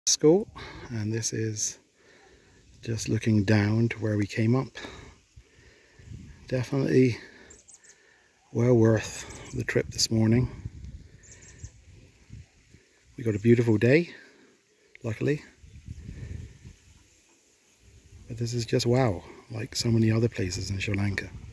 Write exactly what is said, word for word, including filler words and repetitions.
School, and this is just looking down to where we came up. Definitely well worth the trip this morning. We got a beautiful day, luckily, but this is just wow, like so many other places in Sri Lanka.